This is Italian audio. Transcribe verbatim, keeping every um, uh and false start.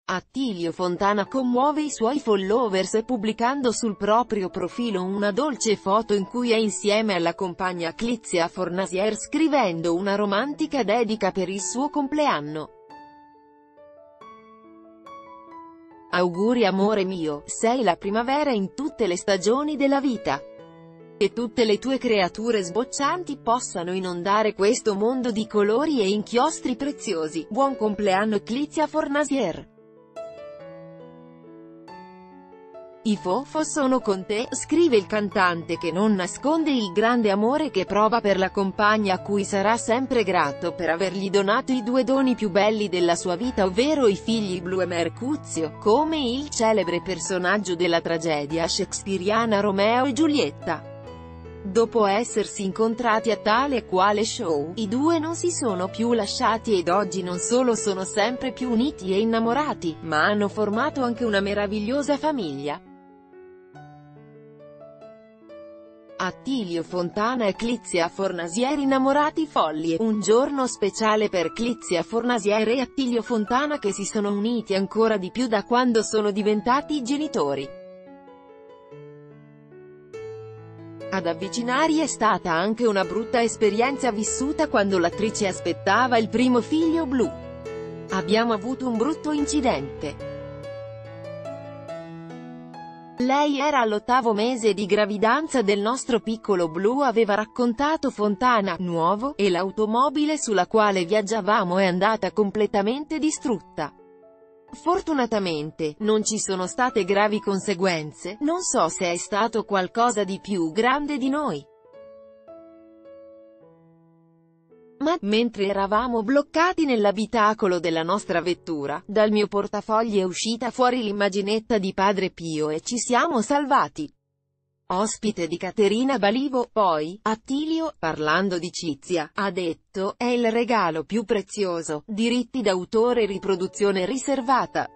Attilio Fontana commuove i suoi followers pubblicando sul proprio profilo una dolce foto in cui è insieme alla compagna Clizia Fornasier scrivendo una romantica dedica per il suo compleanno. Auguri amore mio, sei la primavera in tutte le stagioni della vita. Che tutte le tue creature sboccianti possano inondare questo mondo di colori e inchiostri preziosi. Buon compleanno Clizia Fornasier. I fofo sono con te, scrive il cantante che non nasconde il grande amore che prova per la compagna a cui sarà sempre grato per avergli donato i due doni più belli della sua vita, ovvero i figli Blu e Mercuzio, come il celebre personaggio della tragedia shakespeariana Romeo e Giulietta. Dopo essersi incontrati a tale e quale show, i due non si sono più lasciati ed oggi non solo sono sempre più uniti e innamorati, ma hanno formato anche una meravigliosa famiglia. Attilio Fontana e Clizia Fornasier innamorati folli, un giorno speciale per Clizia Fornasier e Attilio Fontana che si sono uniti ancora di più da quando sono diventati genitori. Ad avvicinarli è stata anche una brutta esperienza vissuta quando l'attrice aspettava il primo figlio Blu. Abbiamo avuto un brutto incidente. Lei era all'ottavo mese di gravidanza del nostro piccolo Blu, aveva raccontato Fontana, nuovo, e l'automobile sulla quale viaggiavamo è andata completamente distrutta. Fortunatamente, non ci sono state gravi conseguenze, non so se è stato qualcosa di più grande di noi. Ma, mentre eravamo bloccati nell'abitacolo della nostra vettura, dal mio portafogli è uscita fuori l'immaginetta di Padre Pio e ci siamo salvati. Ospite di Caterina Balivo, poi, Attilio, parlando di Clizia, ha detto, è il regalo più prezioso, diritti d'autore e riproduzione riservata.